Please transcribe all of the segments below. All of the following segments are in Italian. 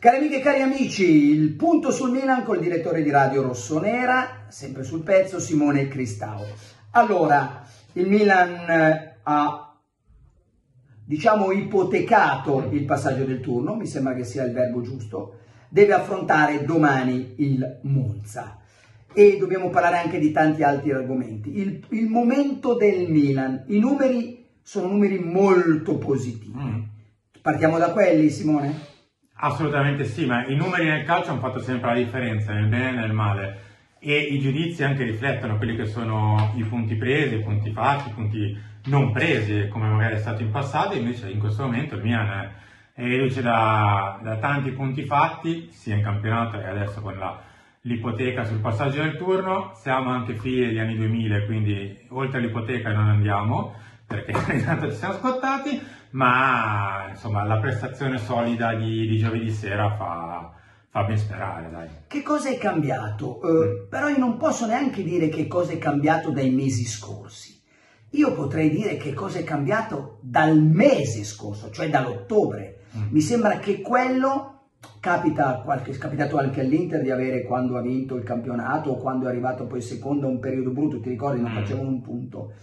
Cari amiche e cari amici, il punto sul Milan con il direttore di Radio Rossonera, sempre sul pezzo, Simone Cristau. Allora, il Milan ha, diciamo, ipotecato il passaggio del turno, mi sembra che sia il verbo giusto, deve affrontare domani il Monza e dobbiamo parlare anche di tanti altri argomenti. Il momento del Milan, i numeri sono numeri molto positivi. Partiamo da quelli, Simone? Assolutamente sì, ma i numeri nel calcio hanno fatto sempre la differenza, nel bene e nel male, e i giudizi anche riflettono quelli che sono i punti presi, i punti fatti, i punti non presi, come magari è stato in passato. Invece in questo momento il Milan è reduce da tanti punti fatti, sia in campionato e adesso con l'ipoteca sul passaggio del turno. Siamo anche figli degli anni 2000, quindi oltre all'ipoteca non andiamo, perché intanto ci siamo scottati, ma insomma la prestazione solida di giovedì sera fa ben sperare, dai. Che cosa è cambiato? Però io non posso neanche dire che cosa è cambiato dai mesi scorsi. Io potrei dire che cosa è cambiato dal mese scorso, cioè dall'ottobre. Mi sembra che quello è capitato anche all'Inter di avere, quando ha vinto il campionato o quando è arrivato poi secondo a un periodo brutto, ti ricordi, non facevano un punto.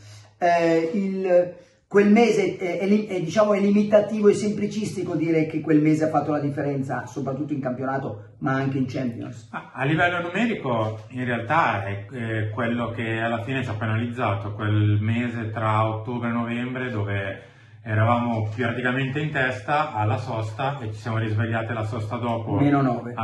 Quel mese è limitativo e semplicistico dire che quel mese ha fatto la differenza, soprattutto in campionato, ma anche in Champions. A livello numerico, in realtà è quello che alla fine ci ha penalizzato, quel mese tra ottobre e novembre, dove eravamo praticamente in testa alla sosta e ci siamo risvegliati alla sosta dopo a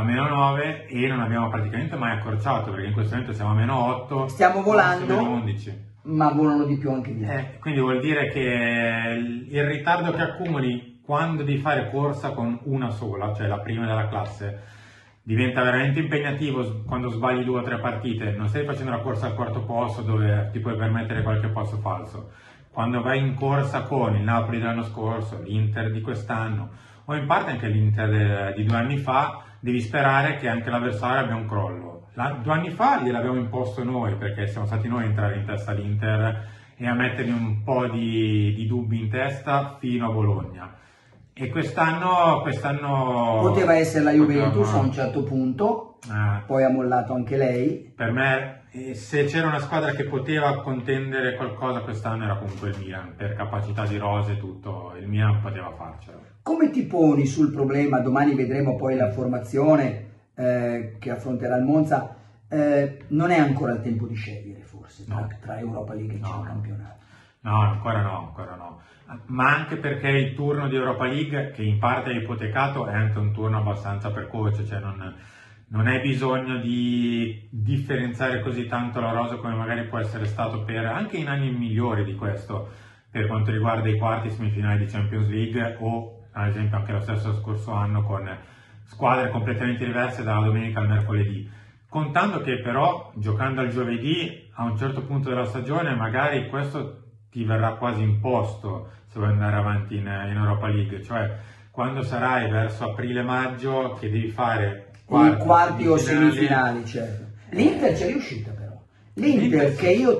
-9 e non abbiamo praticamente mai accorciato, perché in questo momento siamo a -8, stiamo volando, -11. Ma volano di più anche lì. Quindi vuol dire che il ritardo che accumuli quando devi fare corsa con una sola, cioè la prima della classe, diventa veramente impegnativo quando sbagli 2 o 3 partite. Non stai facendo la corsa al quarto posto dove ti puoi permettere qualche passo falso. Quando vai in corsa con il Napoli dell'anno scorso, l'Inter di quest'anno o in parte anche l'Inter di 2 anni fa, devi sperare che anche l'avversario abbia un crollo. 2 anni fa gliel'abbiamo imposto noi, perché siamo stati noi a entrare in testa all'Inter e a mettergli un po' di dubbi in testa fino a Bologna. E quest'anno poteva essere la Juventus a un certo punto, poi ha mollato anche lei. Per me, se c'era una squadra che poteva contendere qualcosa quest'anno era comunque il Milan, per capacità di rose e tutto, il Milan poteva farcela. Come ti poni sul problema? Domani vedremo poi la formazione che affronterà il Monza. Non è ancora il tempo di scegliere, forse, tra Europa League e campionato. No, ancora no. Ma anche perché il turno di Europa League, che in parte è ipotecato, è anche un turno abbastanza precoce, cioè non hai bisogno di differenziare così tanto la rosa come magari può essere stato anche in anni migliori di questo, per quanto riguarda i quarti semifinali di Champions League o ad esempio anche lo stesso scorso anno con squadre completamente diverse dalla domenica al mercoledì. Contando che però giocando al giovedì a un certo punto della stagione magari questo ti verrà quasi imposto se vuoi andare avanti in Europa League, cioè quando sarai verso aprile-maggio che devi fare quarti o semifinali, certo. L'Inter ci è riuscita però. L'Inter che io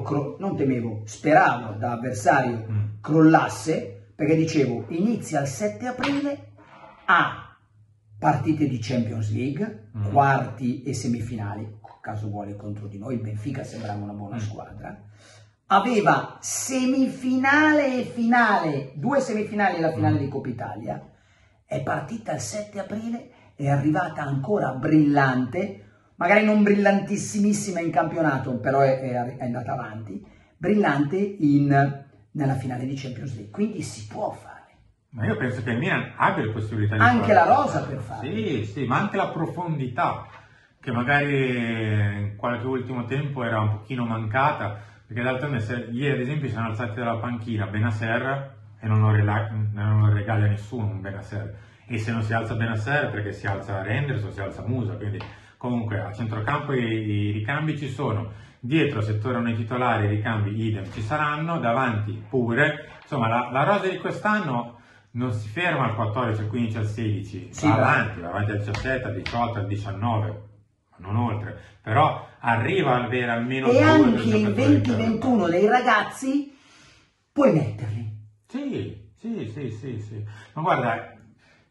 speravo da avversario crollasse, perché dicevo inizia il 7 aprile a partite di Champions League, quarti e semifinali, caso vuole contro di noi, il Benfica sembrava una buona squadra, aveva semifinale e finale, 2 semifinali e la finale di Coppa Italia, è partita il 7 aprile, è arrivata ancora brillante, magari non brillantissimissima in campionato, però è andata avanti, brillante nella finale di Champions League, quindi si può fare. Ma io penso che il Milan abbia le possibilità di anche la rosa per fare. Sì, ma anche la profondità, che magari in qualche ultimo tempo era un pochino mancata, perché d'altronde ieri ad esempio si sono alzati dalla panchina Bennacer e non lo regala a nessuno un Bennacer, e se non si alza Bennacer perché si alza Renders o si alza Musa, quindi comunque a centrocampo i ricambi ci sono, dietro se tornano i titolari i ricambi idem ci saranno, davanti pure, insomma la rosa di quest'anno non si ferma al 14, al 15, al 16, va avanti al 17, al 18, al 19, non oltre, però arriva ad avere almeno e anche il 20-21 dei ragazzi puoi metterli. Sì, ma guarda,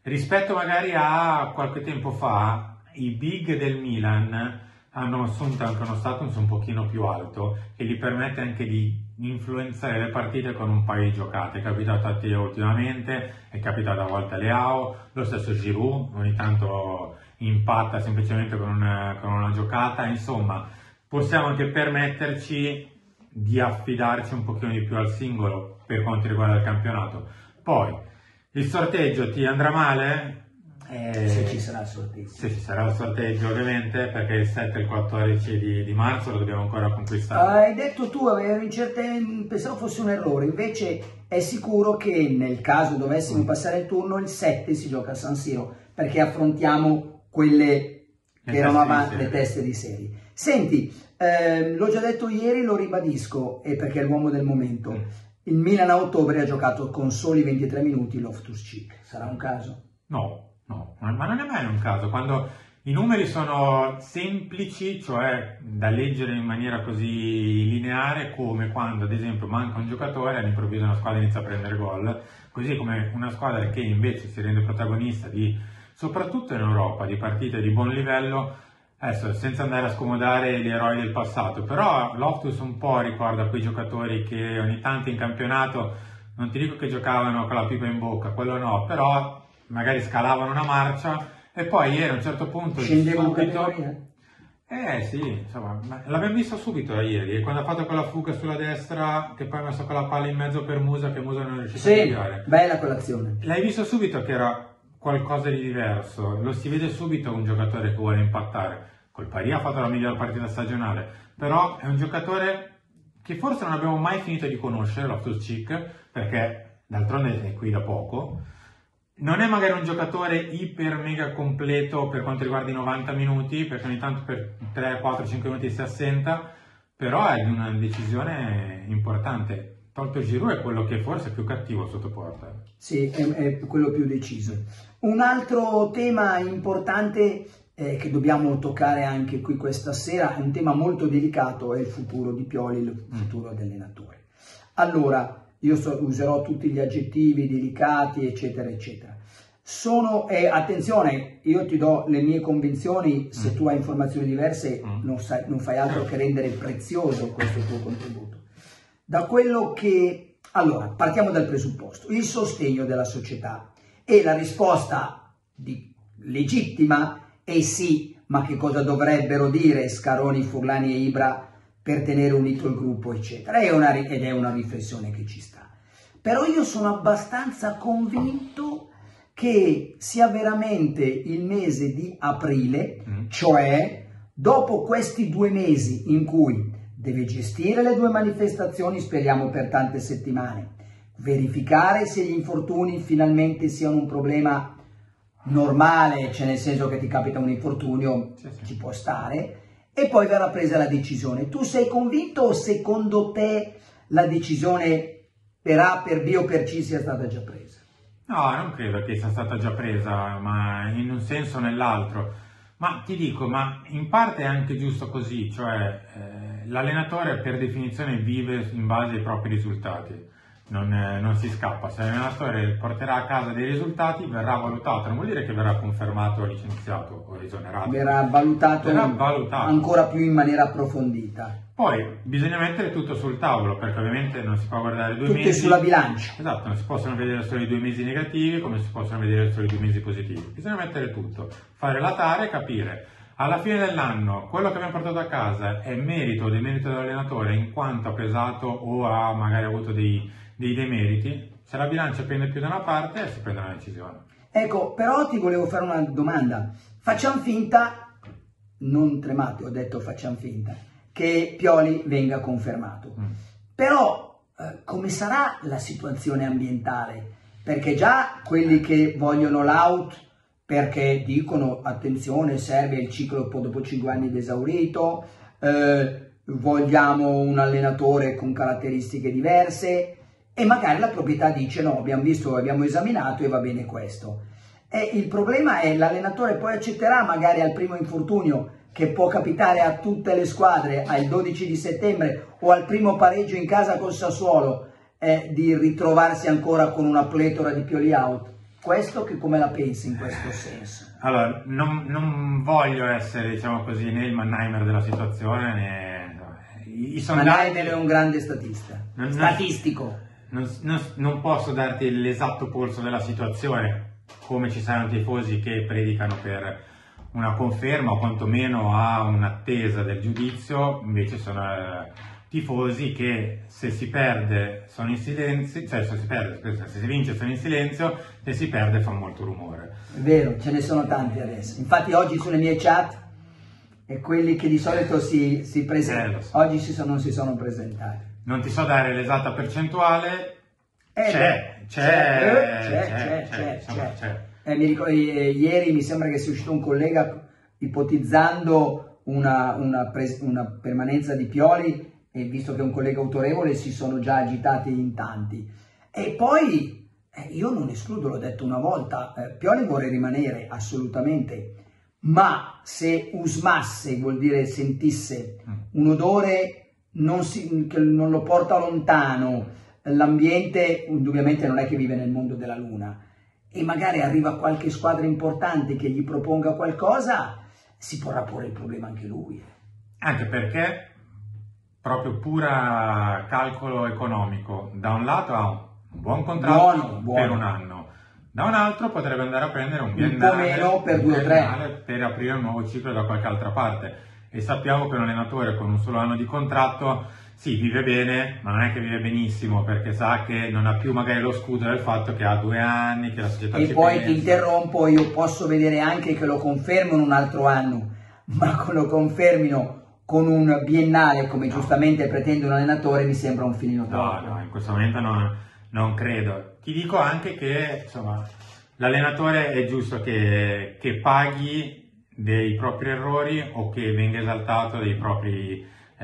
rispetto magari a qualche tempo fa, i big del Milan hanno assunto anche uno status un pochino più alto che gli permette anche di influenzare le partite con un paio di giocate. È capitato a Teo ultimamente, è capitato a volte a Leao, lo stesso Giroud ogni tanto impatta semplicemente con una giocata. Insomma, possiamo anche permetterci di affidarci un pochino di più al singolo per quanto riguarda il campionato. Poi il sorteggio ti andrà male? Se ci sarà il sorteggio. Se ci sarà il sorteggio, ovviamente, perché il 7 e il 14 di marzo lo dobbiamo ancora conquistare. Hai detto tu, pensavo fosse un errore, invece è sicuro che nel caso dovessimo passare il turno, il 7 si gioca a San Siro, perché affrontiamo quelle che erano avanti, le teste di serie. Senti, l'ho già detto ieri, lo ribadisco, e perché è l'uomo del momento. Il Milan a ottobre ha giocato con soli 23 minuti Loftus-Cheek. Sarà un caso? No, ma non è mai un caso. Quando i numeri sono semplici, cioè da leggere in maniera così lineare, come quando ad esempio manca un giocatore e all'improvviso una squadra inizia a prendere gol, così come una squadra che invece si rende protagonista soprattutto in Europa, di partite di buon livello. Adesso, senza andare a scomodare gli eroi del passato, però Loftus un po' ricorda quei giocatori che ogni tanto in campionato, non ti dico che giocavano con la pipa in bocca, quello no, però magari scalavano una marcia e poi ieri a un certo punto scendevano categoria? Sì, insomma, l'abbiamo visto subito ieri, quando ha fatto quella fuga sulla destra, che poi ha messo quella palla in mezzo per Musa, che Musa non è riuscito a tagliare. Bella quell'azione. L'hai visto subito che era qualcosa di diverso, lo si vede subito un giocatore che vuole impattare. Col Paris ha fatto la miglior partita stagionale, però è un giocatore che forse non abbiamo mai finito di conoscere, Loftus-Cheek, perché d'altronde è qui da poco. Non è magari un giocatore iper mega completo per quanto riguarda i 90 minuti, perché ogni tanto per 3, 4, 5 minuti si assenta, però è di una decisione importante. Tolto Giroud è quello che forse è più cattivo sotto porta. Sì, è quello più deciso. Un altro tema importante che dobbiamo toccare anche qui questa sera, è un tema molto delicato, è il futuro di Pioli, il futuro dell'allenatore. Allora, io userò tutti gli aggettivi delicati, eccetera, eccetera. Attenzione, io ti do le mie convinzioni, se tu hai informazioni diverse non fai altro che rendere prezioso questo tuo contributo. Da quello che... Allora, partiamo dal presupposto, il sostegno della società, e la risposta legittima è sì, ma che cosa dovrebbero dire Scaroni, Furlani e Ibra per tenere unito il gruppo, eccetera, ed è una riflessione che ci sta. Però io sono abbastanza convinto che sia veramente il mese di aprile, cioè dopo questi 2 mesi in cui deve gestire le 2 manifestazioni, speriamo per tante settimane, verificare se gli infortuni finalmente siano un problema normale, cioè nel senso che ti capita un infortunio, ci può stare, e poi verrà presa la decisione. Tu sei convinto o secondo te la decisione per A, per B o per C sia stata già presa? No, non credo che sia stata già presa, ma in un senso o nell'altro. Ma ti dico, ma in parte è anche giusto così, cioè l'allenatore per definizione vive in base ai propri risultati. Non si scappa. Se l'allenatore porterà a casa dei risultati, verrà valutato, non vuol dire che verrà confermato o licenziato o esonerato. Verrà valutato ancora più in maniera approfondita. Poi bisogna mettere tutto sul tavolo, perché ovviamente non si può guardare 2 mesi. Tutto sulla bilancia. Esatto, non si possono vedere solo i 2 mesi negativi come si possono vedere solo i 2 mesi positivi. Bisogna mettere tutto, fare la tara e capire. Alla fine dell'anno, quello che abbiamo portato a casa è merito o demerito dell'allenatore in quanto ha pesato o ha magari avuto dei demeriti. Se la bilancia pende più da una parte, si prende una decisione. Ecco, però ti volevo fare una domanda. Facciamo finta, non tremate, ho detto facciamo finta, che Pioli venga confermato. Però come sarà la situazione ambientale? Perché già quelli che vogliono l'out, perché dicono attenzione, serve il ciclo dopo 5 anni ed esaurito, vogliamo un allenatore con caratteristiche diverse, e magari la proprietà dice no, abbiamo visto, abbiamo esaminato e va bene questo. E il problema è l'allenatore poi accetterà magari al primo infortunio, che può capitare a tutte le squadre, al 12 di settembre o al primo pareggio in casa col Sassuolo, di ritrovarsi ancora con una pletora di Pioli out. questo, che come la pensi in questo senso? Allora, non voglio essere, diciamo così, né il Mannheimer della situazione, né... I sondaggi... Mannheimer è un grande statistico. Non posso darti l'esatto polso della situazione, come ci saranno tifosi che predicano per una conferma o quantomeno a un'attesa del giudizio, invece sono tifosi che se si perde sono in silenzio, cioè se si vince sono in silenzio, se si perde fa molto rumore. È vero, ce ne sono tanti adesso. Infatti oggi sulle mie chat e quelli che di solito si presentano, so. oggi non si sono presentati. Non ti so dare l'esatta percentuale, c'è. Mi ricordo, ieri mi sembra che sia uscito un collega ipotizzando una permanenza di Pioli, e visto che è un collega autorevole si sono già agitati in tanti. E poi io non escludo, l'ho detto una volta, Pioli vuole rimanere assolutamente, ma se usmasse, vuol dire sentisse un odore che non lo porta lontano, l'ambiente indubbiamente non è che vive nel mondo della luna, e magari arriva qualche squadra importante che gli proponga qualcosa, si porrà porre il problema anche lui. Anche perché proprio pura calcolo economico, da un lato ha un buon contratto buono. Per un anno, da un altro potrebbe andare a prendere un biennale, meno per 2 o 3 per aprire un nuovo ciclo da qualche altra parte, e sappiamo che un allenatore con un solo anno di contratto sì, vive bene, ma non è che vive benissimo, perché sa che non ha più magari lo scudo del fatto che ha 2 anni, che la società e poi ti interrompo, io posso vedere anche che lo confermano un altro anno, ma lo confermino con un biennale come giustamente pretende un allenatore, mi sembra un filino troppo. No, in questo momento non credo. Ti dico anche che insomma l'allenatore è giusto che paghi dei propri errori o che venga esaltato dei propri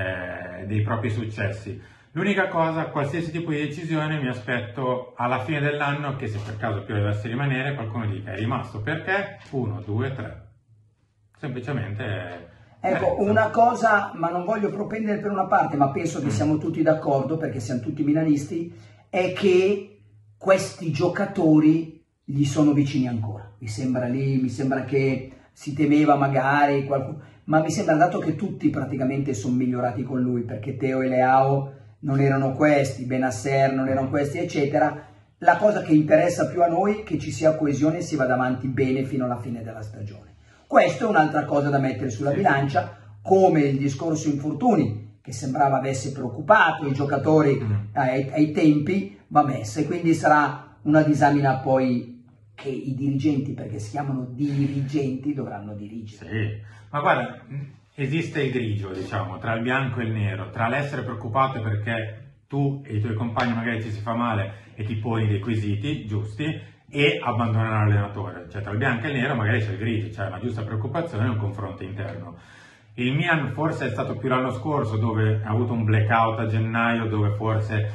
successi. L'unica cosa, qualsiasi tipo di decisione, mi aspetto alla fine dell'anno che, se per caso Pioli dovesse rimanere, qualcuno dica: è rimasto perché? 1, 2, 3. Semplicemente. Ecco, una cosa, ma non voglio propendere per una parte, ma penso che siamo tutti d'accordo, perché siamo tutti milanisti, è che questi giocatori gli sono vicini ancora. Mi sembra che si temeva magari qualcuno, ma mi sembra, dato che tutti praticamente sono migliorati con lui, perché Teo e Leao non erano questi, Benasser non erano questi, eccetera, la cosa che interessa più a noi è che ci sia coesione e si vada avanti bene fino alla fine della stagione. Questo è un'altra cosa da mettere sulla bilancia, come il discorso infortuni, che sembrava avesse preoccupato i giocatori ai tempi, va messo, e quindi sarà una disamina poi che i dirigenti, perché si chiamano dirigenti, dovranno dirigere. Sì, ma guarda, esiste il grigio, diciamo, tra il bianco e il nero, tra l'essere preoccupato perché tu e i tuoi compagni magari ci si fa male e ti poni dei quesiti giusti, e abbandonare l'allenatore. Cioè, tra il bianco e il nero magari c'è il grigio, c'è una giusta preoccupazione e un confronto interno. Il Milan forse è stato più l'anno scorso, dove ha avuto un blackout a gennaio, dove forse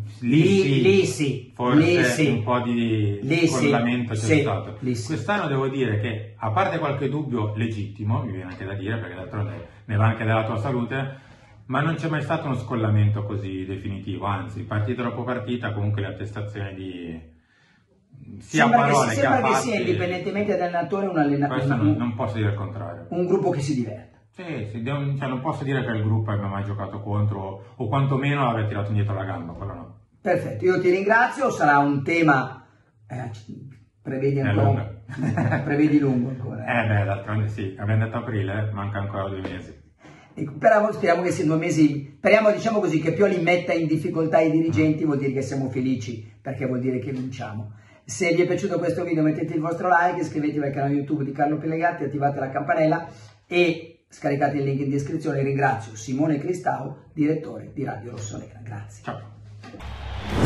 lì sì, un po' di scollamento c'è stato. Quest'anno devo dire che, a parte qualche dubbio legittimo, mi viene anche da dire, perché d'altronde ne va anche della tua salute, ma non c'è mai stato uno scollamento così definitivo, anzi, partita dopo partita, comunque le attestazioni di sembra che sia, indipendentemente dall'allenatore, un allenatore. Non posso dire il contrario. Un gruppo che si diverte. Sì, cioè non posso dire che il gruppo abbia mai giocato contro, o quantomeno abbia tirato indietro la gamba, quello no. Perfetto, io ti ringrazio, sarà un tema, prevedi ancora? Prevedi lungo ancora? D'altronde sì, abbiamo detto aprile, manca ancora 2 mesi. Speriamo che sia 2 mesi, speriamo, diciamo così, che Pioli metta in difficoltà i dirigenti, vuol dire che siamo felici, perché vuol dire che vinciamo. Se vi è piaciuto questo video mettete il vostro like, iscrivetevi al canale YouTube di Carlo Pellegatti, attivate la campanella e scaricate il link in descrizione. Ringrazio Simone Cristau, direttore di Radio Rossonera. Grazie. Ciao.